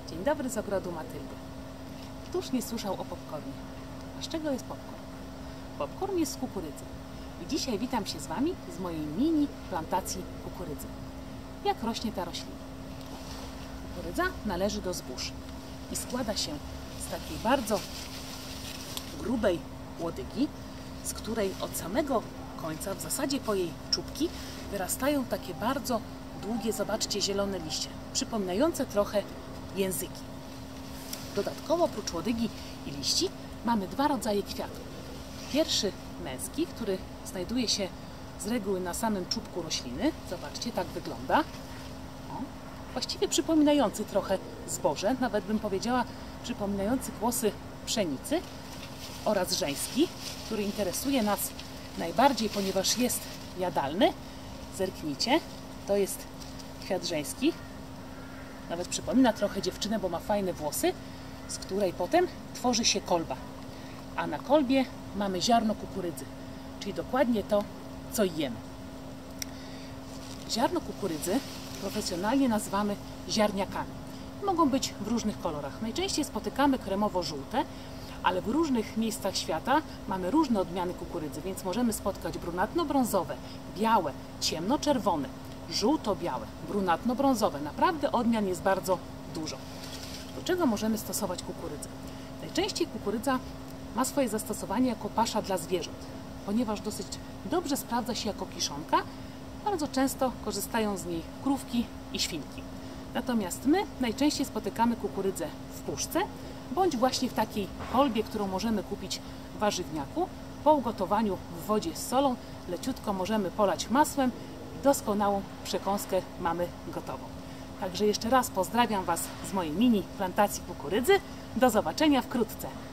Dzień dobry z ogrodu Matyldy. Któż nie słyszał o popcornie? A z czego jest popcorn? Popcorn jest z kukurydzy. I dzisiaj witam się z Wami z mojej mini plantacji kukurydzy. Jak rośnie ta roślina? Kukurydza należy do zbóż i składa się z takiej bardzo grubej łodygi, z której od samego końca, w zasadzie po jej czubki, wyrastają takie bardzo długie, zobaczcie, zielone liście, przypominające trochę języki. Dodatkowo oprócz łodygi i liści mamy dwa rodzaje kwiatów. Pierwszy męski, który znajduje się z reguły na samym czubku rośliny. Zobaczcie, tak wygląda. Właściwie przypominający trochę zboże, nawet bym powiedziała przypominający kłosy pszenicy. Oraz żeński, który interesuje nas najbardziej, ponieważ jest jadalny. Zerknijcie, to jest kwiat żeński. Nawet przypomina trochę dziewczynę, bo ma fajne włosy, z której potem tworzy się kolba. A na kolbie mamy ziarno kukurydzy, czyli dokładnie to, co jemy. Ziarno kukurydzy profesjonalnie nazywamy ziarniakami. Mogą być w różnych kolorach. Najczęściej spotykamy kremowo-żółte, ale w różnych miejscach świata mamy różne odmiany kukurydzy, więc możemy spotkać brunatno-brązowe, białe, ciemno-czerwone, żółto-białe, brunatno-brązowe. Naprawdę odmian jest bardzo dużo. Do czego możemy stosować kukurydzę? Najczęściej kukurydza ma swoje zastosowanie jako pasza dla zwierząt, ponieważ dosyć dobrze sprawdza się jako kiszonka. Bardzo często korzystają z niej krówki i świnki. Natomiast my najczęściej spotykamy kukurydzę w puszce, bądź właśnie w takiej kolbie, którą możemy kupić w warzywniaku. Po ugotowaniu w wodzie z solą leciutko możemy polać masłem i doskonałą przekąskę mamy gotową. Także jeszcze raz pozdrawiam Was z mojej mini plantacji kukurydzy. Do zobaczenia wkrótce.